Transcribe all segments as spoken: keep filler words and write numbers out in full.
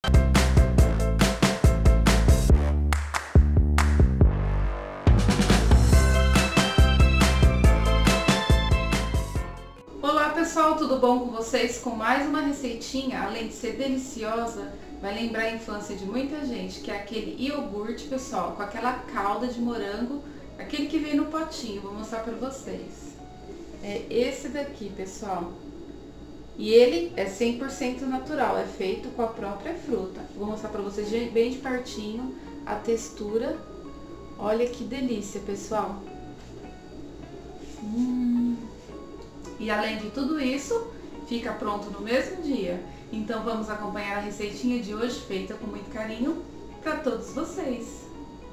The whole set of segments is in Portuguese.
Olá pessoal, tudo bom com vocês? Com mais uma receitinha, além de ser deliciosa, vai lembrar a infância de muita gente, que é aquele iogurte, pessoal, com aquela calda de morango, aquele que vem no potinho. Vou mostrar pra vocês. É esse daqui, pessoal. E ele é cem por cento natural, é feito com a própria fruta. Vou mostrar pra vocês bem de pertinho a textura. Olha que delícia, pessoal. Hum. E além de tudo isso, fica pronto no mesmo dia. Então vamos acompanhar a receitinha de hoje, feita com muito carinho para todos vocês.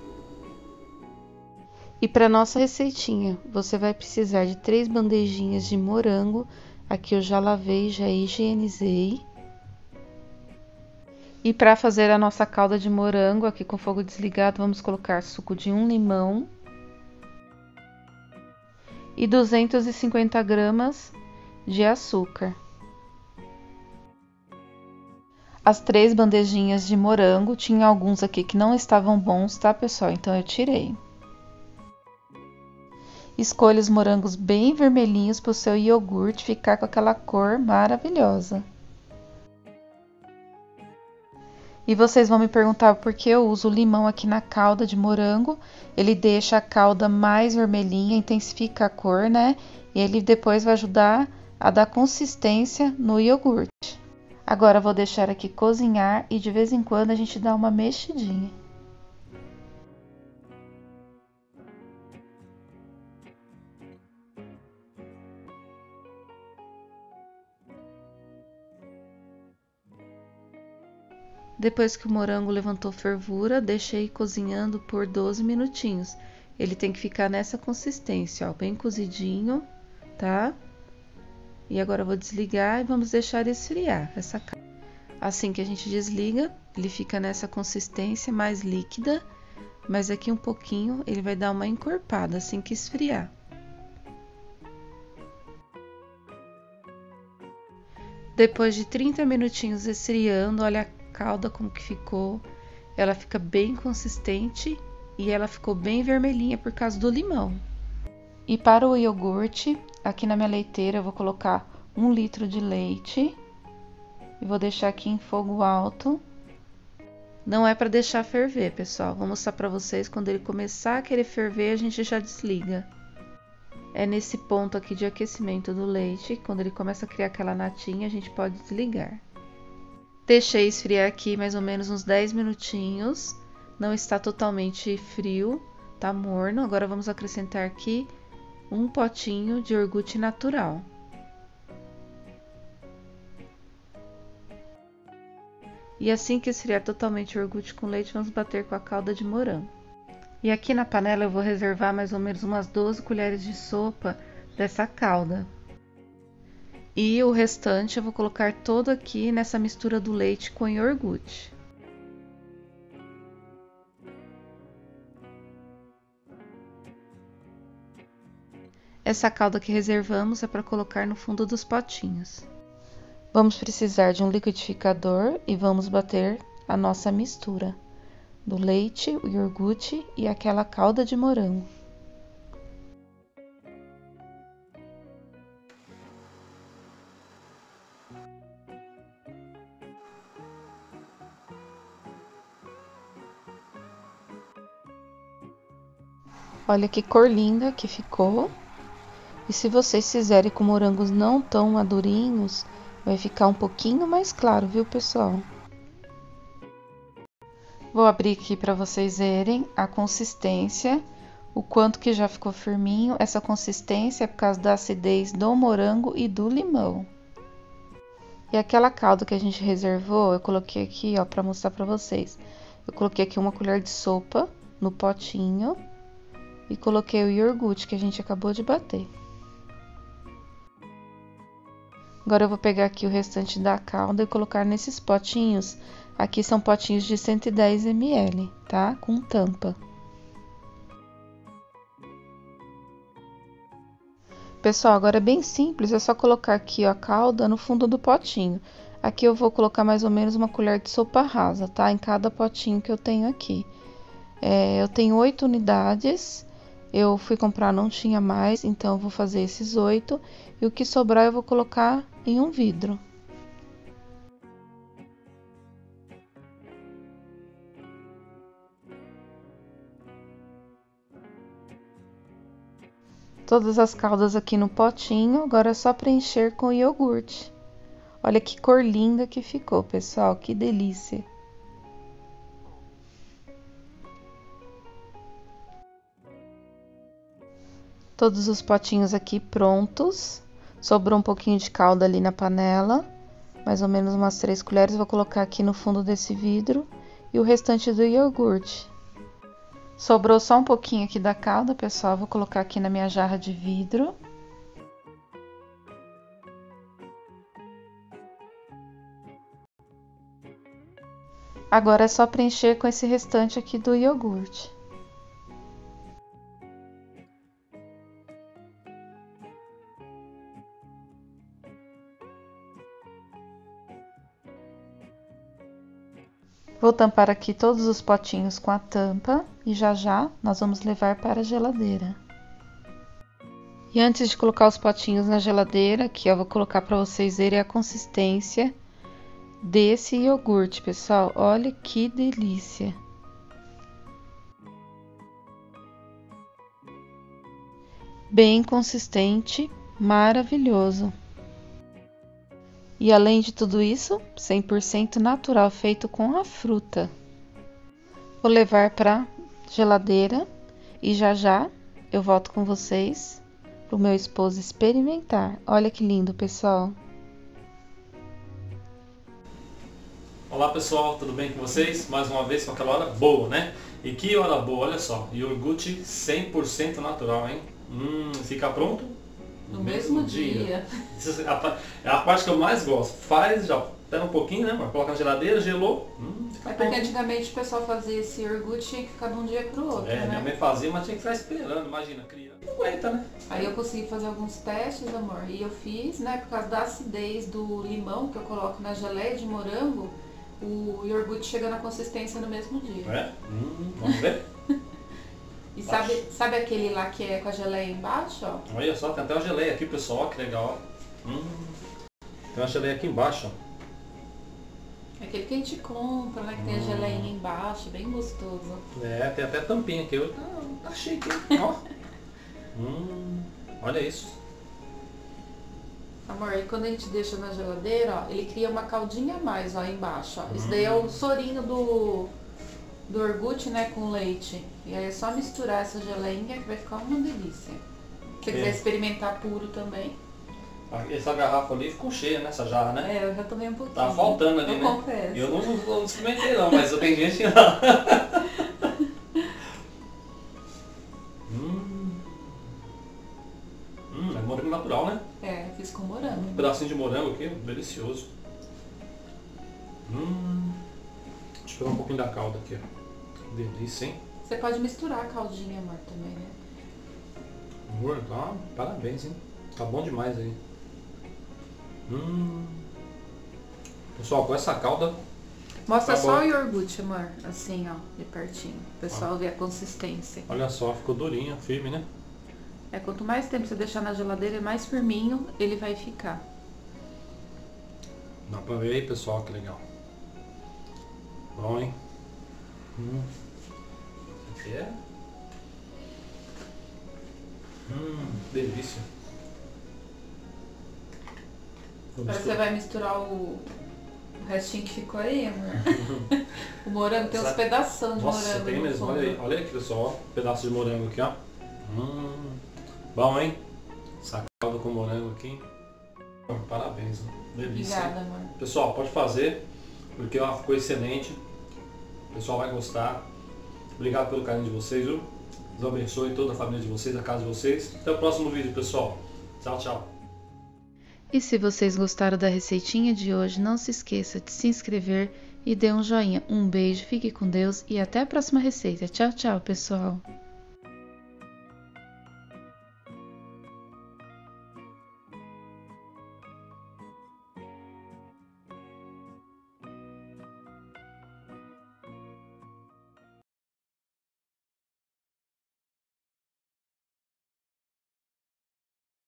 E para nossa receitinha, você vai precisar de três bandejinhas de morango. Aqui eu já lavei, já higienizei. E para fazer a nossa calda de morango, aqui com fogo desligado, vamos colocar suco de um limão e duzentas e cinquenta gramas de açúcar. As três bandejinhas de morango, tinha alguns aqui que não estavam bons, tá, pessoal? Então eu tirei. Escolha os morangos bem vermelhinhos para o seu iogurte ficar com aquela cor maravilhosa. E vocês vão me perguntar por que eu uso o limão aqui na calda de morango. Ele deixa a calda mais vermelhinha, intensifica a cor, né? E ele depois vai ajudar a dar consistência no iogurte. Agora eu vou deixar aqui cozinhar e de vez em quando a gente dá uma mexidinha. Depois que o morango levantou fervura, deixei cozinhando por doze minutinhos. Ele tem que ficar nessa consistência, ó, bem cozidinho, tá? E agora eu vou desligar e vamos deixar esfriar essa calda. Assim que a gente desliga, ele fica nessa consistência mais líquida, mas daqui um pouquinho ele vai dar uma encorpada assim que esfriar. Depois de trinta minutinhos esfriando, olha a calda como que ficou. Ela fica bem consistente e ela ficou bem vermelhinha por causa do limão. E para o iogurte, aqui na minha leiteira eu vou colocar um litro de leite e vou deixar aqui em fogo alto. Não é para deixar ferver, pessoal. Vou mostrar para vocês quando ele começar a querer ferver, a gente já desliga. É nesse ponto aqui de aquecimento do leite, quando ele começa a criar aquela natinha, a gente pode desligar. Deixei esfriar aqui mais ou menos uns dez minutinhos. Não está totalmente frio, tá morno. Agora vamos acrescentar aqui um potinho de iogurte natural. E assim que esfriar totalmente o iogurte com leite, vamos bater com a calda de morango. E aqui na panela eu vou reservar mais ou menos umas doze colheres de sopa dessa calda. E o restante eu vou colocar todo aqui nessa mistura do leite com iogurte. Essa calda que reservamos é para colocar no fundo dos potinhos. Vamos precisar de um liquidificador e vamos bater a nossa mistura do leite, o iogurte e aquela calda de morango. Olha que cor linda que ficou. E se vocês fizerem com morangos não tão madurinhos, vai ficar um pouquinho mais claro, viu, pessoal? Vou abrir aqui para vocês verem a consistência, o quanto que já ficou firminho. Essa consistência é por causa da acidez do morango e do limão. E aquela calda que a gente reservou, eu coloquei aqui, ó, para mostrar para vocês. Eu coloquei aqui uma colher de sopa no potinho e coloquei o iogurte que a gente acabou de bater. Agora eu vou pegar aqui o restante da calda e colocar nesses potinhos. Aqui são potinhos de cento e dez mililitros, tá? Com tampa. Pessoal, agora é bem simples, é só colocar aqui ó, a calda no fundo do potinho. Aqui eu vou colocar mais ou menos uma colher de sopa rasa, tá? Em cada potinho que eu tenho aqui. É, eu tenho oito unidades. Eu fui comprar, não tinha mais, então eu vou fazer esses oito. E o que sobrar eu vou colocar em um vidro. Todas as caldas aqui no potinho, agora é só preencher com iogurte. Olha que cor linda que ficou, pessoal, que delícia! Todos os potinhos aqui prontos. Sobrou um pouquinho de calda ali na panela, mais ou menos umas três colheres, vou colocar aqui no fundo desse vidro e o restante do iogurte. Sobrou só um pouquinho aqui da calda, pessoal, vou colocar aqui na minha jarra de vidro. Agora é só preencher com esse restante aqui do iogurte. Vou tampar aqui todos os potinhos com a tampa e já já nós vamos levar para a geladeira. E antes de colocar os potinhos na geladeira, aqui eu vou colocar para vocês verem a consistência desse iogurte, pessoal. Olha que delícia! Bem consistente, maravilhoso. E além de tudo isso, cem por cento natural, feito com a fruta. Vou levar para geladeira e já já eu volto com vocês para o meu esposo experimentar. Olha que lindo, pessoal. Olá pessoal, tudo bem com vocês? Mais uma vez com aquela hora boa, né? E que hora boa, olha só, iogurte cem por cento natural, hein? Hum, fica pronto? No mesmo dia. Isso é a, é a parte que eu mais gosto. Faz, já pega um pouquinho, né? Mas coloca na geladeira, gelou. Hum, fica é pronto. porque antigamente o pessoal fazia esse iogurte e tinha que ficar de um dia pro outro, É, né? minha mãe fazia, mas tinha que ficar esperando, imagina, criança. Não aguenta, né? Aí eu consegui fazer alguns testes, amor, e eu fiz, né, por causa da acidez do limão que eu coloco na geleia de morango, o iogurte chega na consistência no mesmo dia. É? Hum, vamos ver? E sabe, sabe aquele lá que é com a geleia embaixo, ó? Olha só, tem até uma geleia aqui, pessoal, que legal. Hum, tem uma geleia aqui embaixo, ó. Aquele que a gente compra, né, que tem a geleinha embaixo, bem gostoso. É, tem até tampinha aqui, tá, tá chique, hein? Ó. hum, olha isso. Amor, e quando a gente deixa na geladeira, ó, ele cria uma caldinha a mais, ó, embaixo, ó. Isso daí é o sorinho do, do iogurte, né, com leite. E aí é só misturar essa geleinha que vai ficar uma delícia. Se você É. quiser experimentar puro também. Essa garrafa ali ficou cheia, né? Essa jarra, né? É, eu já tomei um pouquinho. Tá faltando ali, eu né? confesso. Eu não, não, não experimentei não, mas eu tenho gente que não. hum. hum, é morango natural, né? É, eu fiz com morango. Um pedacinho de morango aqui, delicioso. Hum. Deixa eu pegar um pouquinho da calda aqui, ó. Delícia, hein? Você pode misturar a caldinha, amor, também, né? Amor, tá, parabéns, hein? Tá bom demais aí. Hum. Pessoal, com essa calda... Mostra Tá só bom. o iogurte, amor. Assim, ó, de pertinho. O pessoal vê a consistência. Olha só, ficou durinho, firme, né? É, quanto mais tempo você deixar na geladeira, mais firminho ele vai ficar. Dá pra ver aí, pessoal, que legal. Bom, hein? Hum. Isso aqui é... Hum, delícia. Vou Agora você misturar. vai misturar o, o restinho que ficou aí, amor. O morango tem uns Sabe- pedaços de Nossa, morango tem no mesmo, fundo. olha aí, olha aqui, pessoal, ó, um pedaço de morango aqui, ó. Hum, bom, hein? Essa calda com morango aqui. Bom, parabéns, né? Delícia. hein? Obrigada, amor. Pessoal, pode fazer, porque ela ficou excelente. O pessoal vai gostar. Obrigado pelo carinho de vocês, viu? Deus abençoe toda a família de vocês, a casa de vocês. Até o próximo vídeo, pessoal. Tchau, tchau. E se vocês gostaram da receitinha de hoje, não se esqueça de se inscrever e dê um joinha. Um beijo, fique com Deus e até a próxima receita. Tchau, tchau, pessoal!